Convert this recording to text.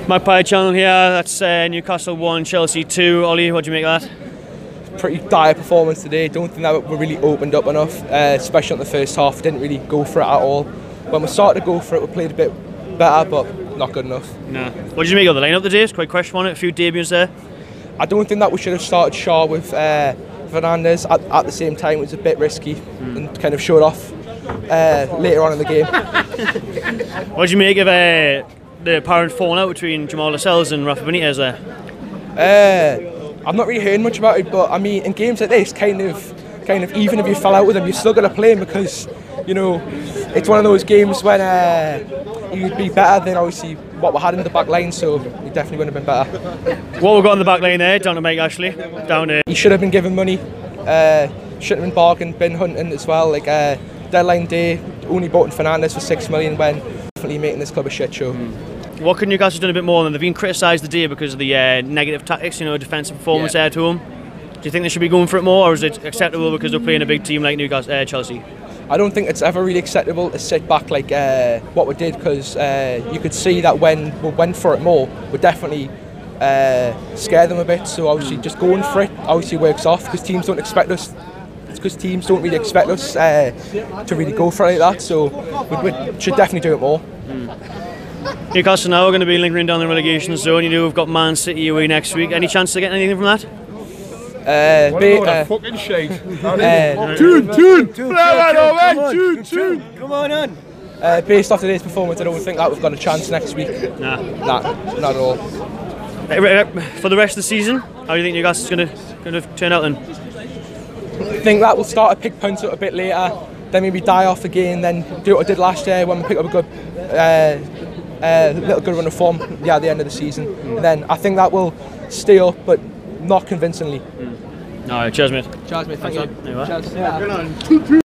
Magpie Channel here, that's Newcastle 1, Chelsea 2. Ollie, what do you make of that? Pretty dire performance today. Don't think that we really opened up enough, especially in the first half. Didn't really go for it at all. When we started to go for it, we played a bit better, but not good enough. No. What did you make of the lineup today? It's quite question on it, a few debuts there. I don't think that we should have started Shaw with Fernandes. At the same time, it was a bit risky and kind of showed off later on in the game. What did you make of the apparent falling out between Jamal Lascelles and Rafa Benitez there? I'm not really hearing much about it, but I mean, in games like this, kind of, even if you fell out with him, you're still going to play him because, you know, it's one of those games when you'd be better than obviously what we had in the back line, so we definitely would have been better. What we got in the back line there, down to Mike Ashley, down to... He should have been given money, shouldn't have been bargained, been hunting as well, like deadline day, only bought in Fernandes for 6 million when definitely making this club a shit show. What could Newcastle have done a bit more than they've been criticised today because of the negative tactics, you know, defensive performance there to them? Do you think they should be going for it more, or is it acceptable because they're playing a big team like Newcastle, Chelsea? I don't think it's ever really acceptable to sit back like what we did, because you could see that when we went for it more, we definitely scared them a bit. So obviously just going for it obviously works off because teams don't expect us. Because teams don't really expect us to really go for it like that. So we should definitely do it more. Newcastle now are going to be lingering down the relegation zone. You know, we've got Man City away next week. Any chance to get anything from that? Fucking shake. Come on. Based off today's performance, I don't think that we've got a chance next week. Nah, not at all. For the rest of the season, how do you think Newcastle's going to turn out then? I think that we'll start to pick points up a bit later, then maybe die off again, then do what I did last year when we picked up a good little good run of form at the end of the season. And then I think that will stay up, but not convincingly. No, cheers mate. Cheers mate, thank you. There you are. Cheers.